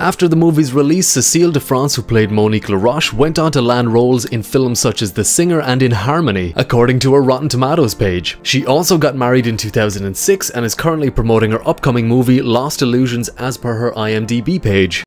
After the movie's release, Cécile de France, who played Monique Laroche, went on to land roles in films such as The Singer and In Harmony, according to her Rotten Tomatoes page. She also got married in 2006 and is currently promoting her upcoming movie Lost Illusions as per her IMDb page.